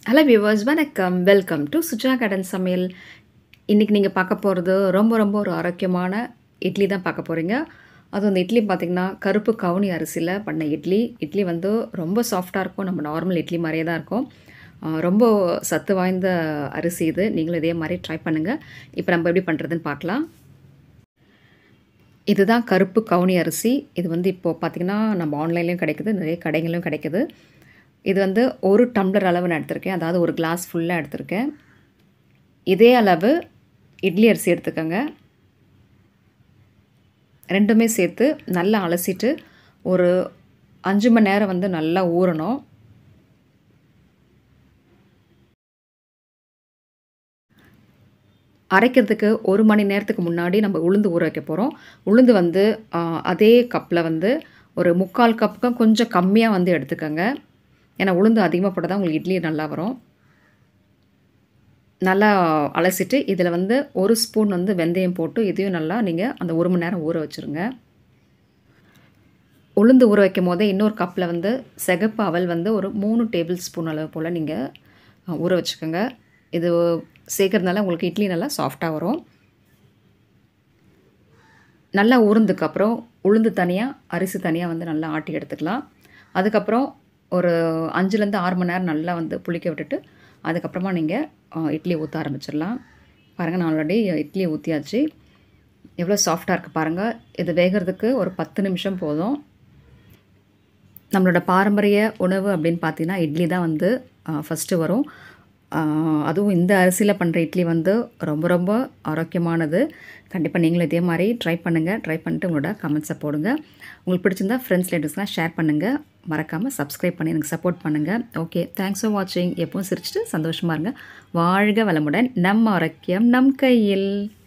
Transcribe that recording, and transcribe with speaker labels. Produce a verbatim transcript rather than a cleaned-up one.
Speaker 1: Hello viewers வணக்கம். Welcome to Suja garden சமையல். இன்றைக்கி நீங்கள் பார்க்க போகிறது ரொம்ப ரொம்ப ஒரு ஆரோக்கியமான இட்லி தான் பார்க்க போகிறீங்க. அதுவும் அந்த இட்லி பார்த்திங்கன்னா கருப்பு கவுனி அரிசியில் பண்ண இட்லி. இட்லி வந்து ரொம்ப சாஃப்டாக இருக்கும். நம்ம நார்மல் இட்லி மாதிரியே தான் இருக்கும். ஆ, ரொம்ப சத்து வாய்ந்த அரிசி இது. நீங்களும் இதே மாதிரி ட்ரை பண்ணுங்கள். இப்போ நம்ம எப்படி பண்ணுறதுன்னு பார்க்கலாம். இதுதான் கருப்பு கவுனி அரிசி. இது வந்து இப்போது பார்த்திங்கன்னா நம்ம ஆன்லைன்லேயும் கிடைக்குது, நிறைய கடைகளிலும் கிடைக்குது. இது வந்து ஒரு டம்ளர் அளவு நான் எடுத்திருக்கேன். அதாவது ஒரு கிளாஸ் ஃபுல்லாக எடுத்திருக்கேன். இதே அளவு இட்லி அரிசி எடுத்துக்கோங்க. ரெண்டுமே சேர்த்து நல்லா அலசிட்டு ஒரு அஞ்சு மணி நேரம் வந்து நல்லா ஊறணும். அரைக்கிறதுக்கு ஒரு மணி நேரத்துக்கு முன்னாடி நம்ம உளுந்து ஊற வைக்க போகிறோம். உளுந்து வந்து ஆ, அதே கப்பில் வந்து ஒரு முக்கால் கப்புக்கு கொஞ்சம் கம்மியாக வந்து எடுத்துக்கோங்க. ஏன்னா உளுந்து அதிகமாக போட்டால் தான் உங்களுக்கு இட்லி நல்லா வரும். நல்லா அலசிட்டு இதில் வந்து ஒரு ஸ்பூன் வந்து வெந்தயம் போட்டு இதையும் நல்லா நீங்கள் அந்த ஒரு மணி நேரம் ஊற வச்சுருங்க. உளுந்து ஊற வைக்கும் போதே இன்னொரு கப்பில் வந்து சிகப்பு அவல் வந்து ஒரு மூணு டேபிள் ஸ்பூன் அளவு போல் நீங்கள் ஊற வச்சுக்கோங்க. இது சேர்க்கறதுனால உங்களுக்கு இட்லி நல்லா சாஃப்டாக வரும். நல்லா ஊறுனதுக்கப்புறம் உளுந்து தனியாக அரிசி தனியாக வந்து நல்லா ஆட்டி எடுத்துக்கலாம். அதுக்கப்புறம் ஒரு அஞ்சுலேருந்து ஆறு மணி நேரம் நல்லா வந்து புளிக்க விட்டுட்டு அதுக்கப்புறமா நீங்கள் இட்லி ஊற்ற ஆரம்பிச்சிடலாம். பாருங்கள், நான் ஆல்ரெடி இட்லி ஊற்றியாச்சு. எவ்வளோ சாஃப்டாக இருக்குது பாருங்கள். இது வேகிறதுக்கு ஒரு பத்து நிமிஷம் போதும். நம்மளோட பாரம்பரிய உணவு அப்படின்னு பார்த்தீங்கன்னா இட்லி தான் வந்து ஃபஸ்ட்டு வரும். ஆஹ் அதுவும் இந்த அரிசியில் பண்ணுற இட்லி வந்து ரொம்ப ரொம்ப ஆரோக்கியமானது. கண்டிப்பாக நீங்களும் இதே மாதிரி ட்ரை பண்ணுங்கள். ட்ரை பண்ணிட்டு உங்களோட கமெண்ட்ஸை போடுங்க. உங்களுக்கு பிடிச்சிருந்தா ஃப்ரெண்ட்ஸ் ரிலேட்டிவ்ஸ்லாம் ஷேர் பண்ணுங்கள். மறக்காமல் சப்ஸ்கிரைப் பண்ணி எனக்கு சப்போர்ட் பண்ணுங்கள். ஓகே, தேங்க்ஸ் ஃபார் வாட்சிங். எப்பவும் சிரிச்சிட்டு சந்தோஷமாக இருங்க. வாழ்க வளமுடன். நம் ஆரோக்கியம் நம் கையில்.